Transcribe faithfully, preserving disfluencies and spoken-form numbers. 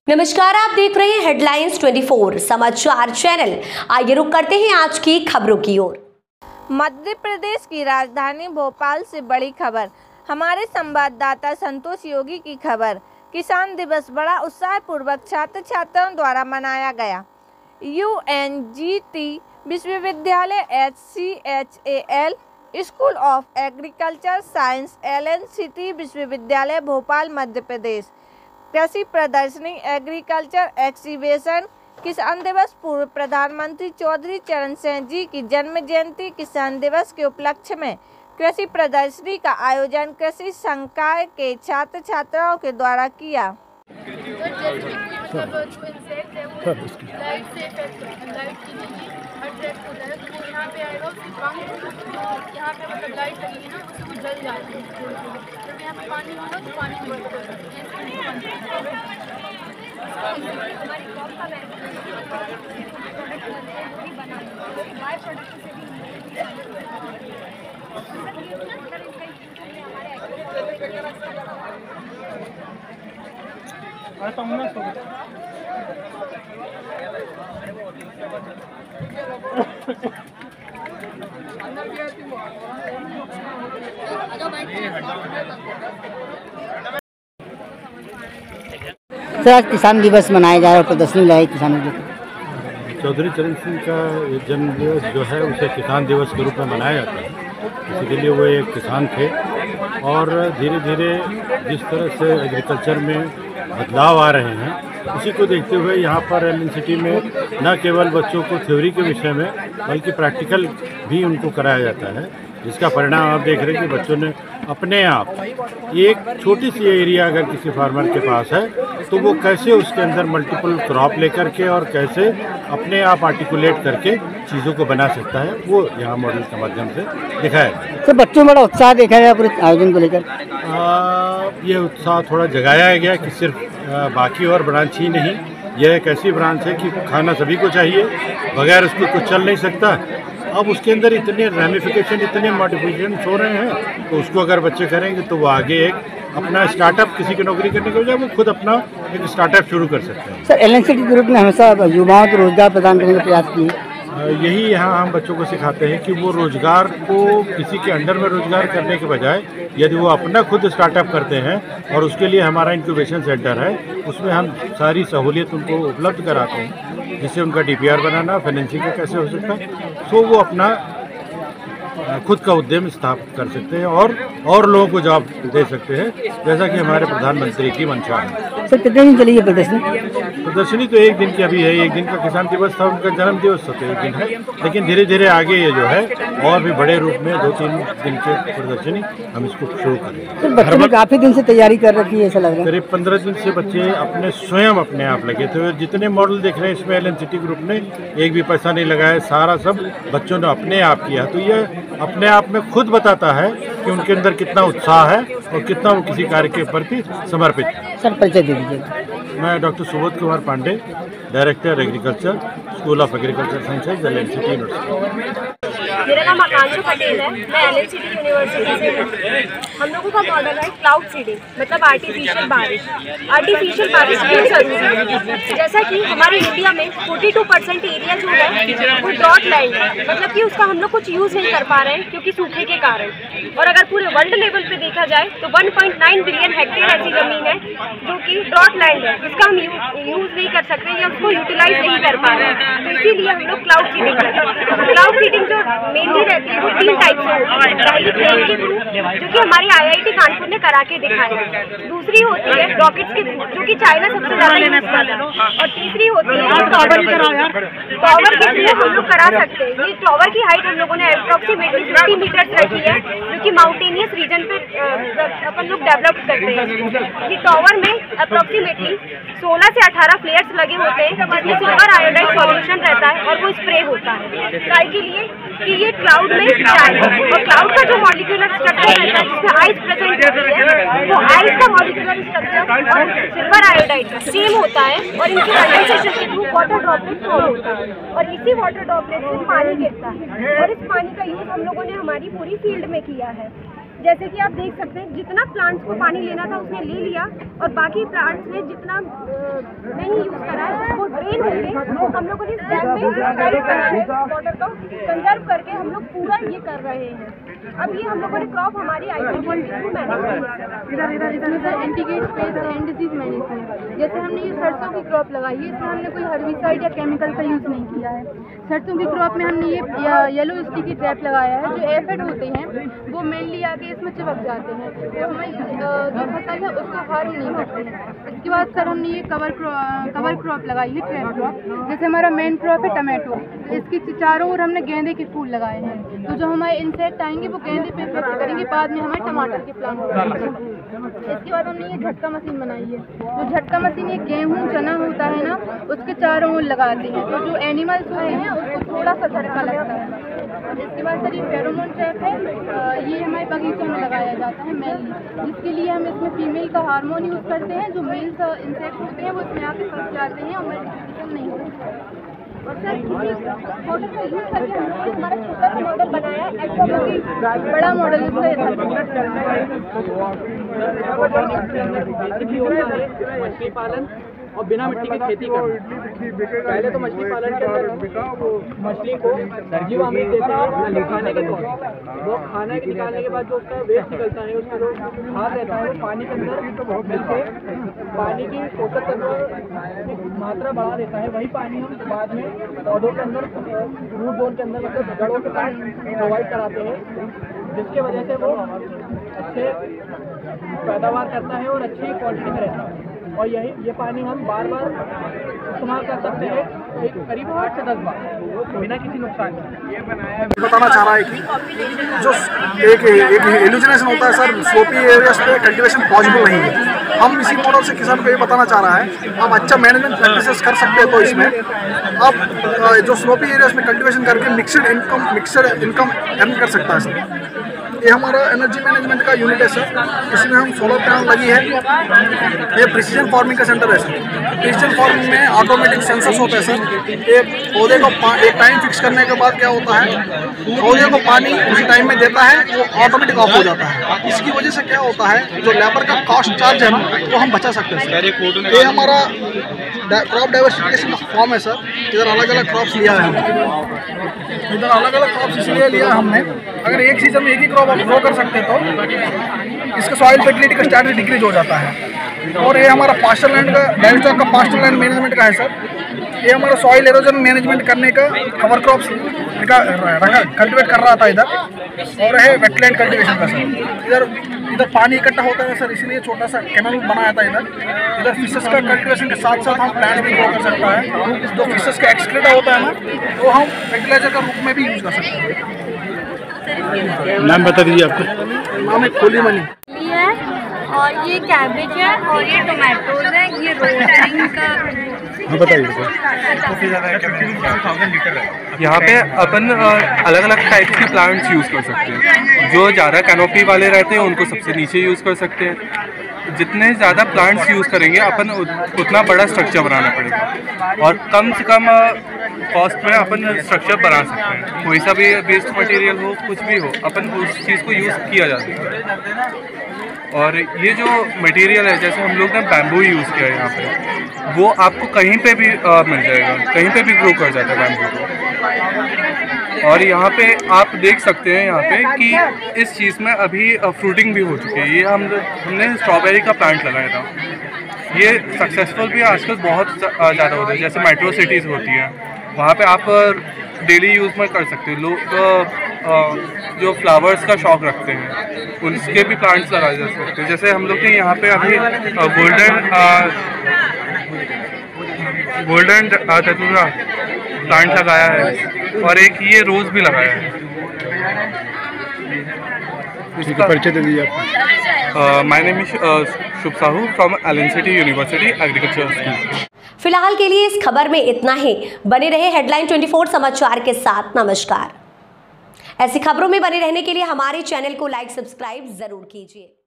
नमस्कार, आप देख रहे हैं हेडलाइंस चौबीस समाचार चैनल। आइए रुक करते हैं आज की खबरों की ओर। मध्य प्रदेश की राजधानी भोपाल से बड़ी खबर। हमारे संवाददाता संतोष योगी की खबर। किसान दिवस बड़ा उत्साह पूर्वक छात्र छात्राओं द्वारा मनाया गया। यू एन जी टी विश्वविद्यालय H C H A L school of agriculture science L N city विश्वविद्यालय भोपाल मध्य प्रदेश। कृषि प्रदर्शनी, एग्रीकल्चर एक्सीबिशन, किसान दिवस पूर्व प्रधानमंत्री चौधरी चरण सिंह जी की जन्म जयंती किसान दिवस के उपलक्ष्य में कृषि प्रदर्शनी का आयोजन कृषि संकाय के छात्र छात्राओं के द्वारा किया। यहाँ पे मतलब लाइट लगी है ना, उससे वो जल जाती है। जब यहाँ पे पानी होगा तो पानी में बढ़ता है। हमारी जॉब का बाय प्रोडक्ट से सर, आज किसान दिवस मनाया जा रहा है और प्रदर्शनी लाई किसानों की। चौधरी चरण सिंह का जन्म दिवस जो है उसे किसान दिवस के रूप में मनाया जाता है। इसी के लिए वो एक किसान थे और धीरे धीरे जिस तरह से एग्रीकल्चर में बदलाव आ रहे हैं उसी को देखते हुए यहाँ पर एल एन सिटी में न केवल बच्चों को थ्योरी के विषय में बल्कि प्रैक्टिकल भी उनको कराया जाता है, जिसका परिणाम आप देख रहे हैं कि बच्चों ने अपने आप एक छोटी सी एरिया अगर किसी फार्मर के पास है तो वो कैसे उसके अंदर मल्टीपल क्रॉप लेकर के और कैसे अपने आप आर्टिकुलेट करके चीज़ों को बना सकता है, वो यहाँ मॉडल के माध्यम से दिखाया। तो बच्चों में बड़ा उत्साह देखा गया पूरे आयोजन को लेकर। ये उत्साह थोड़ा जगाया गया कि सिर्फ आ, बाकी और ब्रांच ही नहीं, यह एक ऐसी ब्रांच है कि खाना सभी को चाहिए, बगैर उसको कुछ चल नहीं सकता। अब उसके अंदर इतने रैमिफिकेशन, इतने मॉडिफिकेशन हो रहे हैं तो उसको अगर बच्चे करेंगे तो वो आगे एक अपना स्टार्टअप, किसी की नौकरी करने के बजाय वो खुद अपना एक स्टार्टअप शुरू कर सकते हैं। Sir, L N city group ने हमेशा युवाओं को रोजगार प्रदान करने का प्रयास किए। यही यहाँ हम बच्चों को सिखाते हैं कि वो रोजगार को किसी के अंडर में रोजगार करने के बजाय यदि वो अपना खुद स्टार्टअप करते हैं और उसके लिए हमारा इंक्यूबेशन सेंटर है, उसमें हम सारी सहूलियत उनको उपलब्ध कराते हैं, जिससे उनका डी पी आर बनाना, फाइनेंसिंग का कैसे हो सकता है, तो वो अपना खुद का उद्यम स्थापित कर सकते हैं और और लोगों को जॉब दे सकते हैं, जैसा कि हमारे प्रधानमंत्री की मंशा है। सर, कितने दिन चली है प्रदर्शनी? प्रदर्शनी तो एक दिन की अभी है, एक दिन का किसान दिवस था, उनका जन्म दिवस तो एक दिन है, लेकिन धीरे धीरे आगे ये जो है और भी बड़े रूप में दो तीन दिन की प्रदर्शनी हम इसको शुरू करेंगे। सर, बच्चों ने काफी दिन से तैयारी कर रखी है, ऐसा लग रहा है। करीब पंद्रह दिन से बच्चे अपने स्वयं अपने आप लगे थे। जितने मॉडल देख रहे हैं इसमें एल एन सिटी ग्रुप ने एक भी पैसा नहीं लगाया, सारा सब बच्चों ने अपने आप किया। तो ये अपने आप में खुद बताता है कि उनके अंदर कितना उत्साह है और कितना वो किसी कार्य के प्रति समर्पित है। सर, परिचय दे दीजिए। मैं doctor Subodh Kumar Pandey, director agriculture, school of agriculture sciences, L N city university. मेरा नाम आकांक्षा पटेल है, मैं एल एन सिटी यूनिवर्सिटी से हूँ। हम लोगों का मॉडल है क्लाउड सीडिंग, मतलब आर्टिफिशियल बारिश। आर्टिफिशियल बारिश क्यों जरूरी है? जैसा कि हमारे इंडिया में बयालीस परसेंट एरिया जो है वो ड्रॉट लैंड है, मतलब कि उसका हम लोग कुछ यूज़ नहीं कर पा रहे हैं क्योंकि सूखे के कारण। और अगर पूरे वर्ल्ड लेवल पे देखा जाए तो one point nine billion hectare ऐसी ज़मीन है जो कि ड्रॉट लैंड है, जिसका हम यूज़ नहीं कर सकते या उसको यूटिलाइज नहीं कर पा रहे हैं। तो इसीलिए हम लोग क्लाउड सीडिंग करते हैं। क्लाउड सीडिंग जो मेनली रहती है वो तीन टाइप से होती है। पहली प्लेन के थ्रू, जो कि हमारी आई आई टी कानपुर ने करा के दिखाया है। दूसरी होती है रॉकेट्स के थ्रू, जो कि चाइना सबसे ज़्यादा यूज करता है। और तीसरी होती है टॉवर के थ्रू। टॉवर के थ्रू हम लोग करा सकते हैं। ये टॉवर की हाइट हम लोगों ने अप्रोक्सीमेटली फिफ्टी मीटर्स रखी है, जो कि माउंटेनियस रीजन पे अपन लोग डेवलप करते हैं। ये टॉवर में अप्रोक्सीमेटली सोलह से अठारह फ्लेयर्स लगे होते हैं, जिसमें सिल्वर आयोडाइड सॉल्यूशन रहता है और वो स्प्रे होता है काय के लिए कि ये क्लाउड में जाए। और क्लाउड का जो मॉलिक्यूलर स्ट्रक्चर रहता है जिसमें आइस प्रेजेंट होती है, वो आइस का मॉलिक्यूलर स्ट्रक्चर और सिल्वर आयोडाइड का सेम होता है और इनकी कंडेंसेशन के थ्रू वाटर ड्रॉपलेट फॉर्म होता है और इसी वाटर ड्रॉपलेट से पानी गिरता है। और इस पानी का यूज हम लोगों ने हमारी पूरी फील्ड में किया है। जैसे कि आप देख सकते हैं जितना प्लांट्स को पानी लेना था उसने ले लिया और बाकी प्लांट्स ने जितना नहीं यूज़ करा वो ड्रेन होंगे। हम लोगों ने इस डैम में वाटर को कंजर्व करके हम लोग पूरा ये कर रहे हैं। अब ये हम लोगों ने क्रॉप हमारी आई टी के through manage integrate pest and disease management. जैसे हमने ये सरसों की क्रॉप लगाई है, इसमें हमने कोई हर्बिसाइड या केमिकल का यूज़ नहीं किया है। सरसों की क्रॉप में हमने ये येलो स्टिकी ट्रैप लगाया है। जो एफिड होते हैं वो मेनली आके इसमें चिपक जाते हैं, तो हमारी जो फसल है उसको हार्म नहीं करते हैं। इसके बाद सर हमने ये कवर क्रॉप कवर क्रॉप लगाई है, ट्रैप क्रॉप। जैसे हमारा मेन क्रॉप है टमाटो, इसके चारों ओर हमने गेंदे के फूल लगाए हैं, तो जो हमारे इंसेक्ट आएंगे वो गेंदे पे इफेक्ट करेंगे, बाद में हमारे टमाटर के प्लांट होंगे। इसके बाद हमने ये झटका मशीन बनाई है। जो झटका मशीन ये गेहूँ चना होता है ना, उसके चारों ओर लगाते हैं, तो जो एनिमल्स होते हैं उसको थोड़ा सा झटका लगता है। इसके बाद सर ये फेरोमोन ट्रैप है, ये हमारे बगीचों में लगाया जाता है मेनली, जिसके लिए हम इसमें फीमेल का हार्मोन यूज़ करते हैं। जो मेल्स इंसेक्ट होते हैं वो इसमें आके फंस जाते हैं और मल्टीप्लिकेशन नहीं होती। और सर इसी मॉडल का यूज़ करके हम लोगों ने हमारा छोटा सा मॉडल बनाया है, एक्वाबॉक्स बड़ा मॉडल उसका ये मछली पालन और बिना मिट्टी की खेती करना। पहले तो मछली पालन के अंदर मछली को निर्जीव अमीर देते हैं खाने के तौर पर। वो खाने के निकालने के बाद जो उसका वेस्ट निकलता है, उसका जो खाद रहता है वो पानी के अंदर मिलकर पानी की पोषक तत्व मात्रा बढ़ा देता है। वही पानी हम बाद में पौधों के अंदर रूट जोन के अंदर मतलब जड़ों के पास प्रोवाइड कराते हैं, जिसके वजह से वो अच्छे पैदावार करता है और अच्छी क्वालिटी में रहता है। और यही ये पानी हम बार बार इस्तेमाल कर सकते हैं, एक करीब आठ से दस बार बिना किसी नुकसान के। बताना चाह रहा है कि जो एक एक इल्यूजनेशन होता है सर, स्लोपी एरियाज पे कल्टीवेशन पॉसिबल नहीं है। हम इसी मॉडल से किसान को ये बताना चाह रहा है, हम अच्छा मैनेजमेंट प्रैक्टिसेस कर सकते हैं। तो इसमें अब जो स्लोपी एरियाज में कल्टीवेशन करके mixed income mixed income earn कर सकता है सर। ये हमारा एनर्जी मैनेजमेंट का यूनिट है सर, इसमें हम सोलर पैनल लगी है। ये प्रिसीजन फार्मिंग का सेंटर है सर। प्रिसीजन फार्मिंग में ऑटोमेटिक सेंसर्स होते हैं सर। एक पौधे को एक टाइम फिक्स करने के बाद क्या होता है, पौधे को पानी उसी टाइम में देता है, वो ऑटोमेटिक ऑफ हो जाता है। इसकी वजह से क्या होता है, जो लेबर का कॉस्ट चार्ज है ना वो हम बचा सकते हैं सर। ये हमारा क्रॉप डाइवर्सिफिकेशन का फॉर्म है सर। इधर अलग अलग क्रॉप्स लिया है, इधर अलग अलग क्रॉप्स इसलिए लिया हमने, अगर एक सीजन में एक ही क्रॉप आप ग्रो कर सकते तो इसका सॉइल फर्टिलिटी का स्टैंडर्ड डिक्रीज हो जाता है। और ये हमारा पास्चर लैंड का डाइविस्टॉक का पास्चर लैंड मैनेजमेंट का है सर। ये हमारा सॉइल एरोजन मैनेजमेंट करने का कवर क्रॉप्स का कल्टिवेट कर रहा था इधर, और है वेटलैंड कल्टिवेशन का सर। इधर इधर पानी इकट्ठा होता है सर, इसलिए छोटा सा कैनल बनाया था इधर। इधर फिशेस का कल्टिवेशन के साथ साथ हम प्लांट्स भी ग्रो कर सकता है। जो फिशेस का एक्सक्रीटा होता है ना, वो हम फर्टिलाइजर का रूप में भी यूज कर सकते हैं। नाम बता दीजिए आपका। नाम है खोली मनी है, और ये कैबेज है, और ये टोमेटोज है, ये रोस्टिंग का। हाँ बताइए। यहाँ पे अपन अलग अलग टाइप के प्लांट्स यूज़ कर सकते हैं। जो ज़्यादा कैनोपी वाले रहते हैं उनको सबसे नीचे यूज़ कर सकते हैं। जितने ज़्यादा प्लांट्स यूज़ करेंगे अपन उतना बड़ा स्ट्रक्चर बनाना पड़ेगा, और कम से कम कॉस्ट में अपन स्ट्रक्चर बना सकते हैं। कोई सा भी वेस्ट मटेरियल हो, कुछ भी हो, अपन उस चीज़ को यूज़ किया जा सकता है। और ये जो मटेरियल है, जैसे हम लोग ने बैम्बू यूज़ किया है यहाँ पे, वो आपको कहीं पे भी आ, मिल जाएगा, कहीं पे भी ग्रो कर जाता है बैम्बू को। और यहाँ पे आप देख सकते हैं यहाँ पे कि इस चीज़ में अभी फ्रूटिंग भी हो चुकी है। ये हम हमने स्ट्रॉबेरी का प्लांट लगाया था। ये सक्सेसफुल भी आजकल बहुत ज़्यादा होता है। जैसे मेट्रो सिटीज़ होती हैं, वहाँ पे आप डेली यूज़ में कर सकते हो। लोग जो फ्लावर्स का शौक़ रखते हैं उनके भी प्लांट्स लगाए जा सकते हैं। जैसे हम लोग ने यहाँ पे अभी गोल्डन गोल्डन धतूरा प्लांट लगाया है, और एक ये रोज़ भी लगाया है। इसका परिचय दे दीजिए आप। My name is Shubh Sahu from L N city university agriculture school. फिलहाल के लिए इस खबर में इतना ही। बने रहे हेडलाइन चौबीस समाचार के साथ। नमस्कार। ऐसी खबरों में बने रहने के लिए हमारे चैनल को लाइक सब्सक्राइब जरूर कीजिए।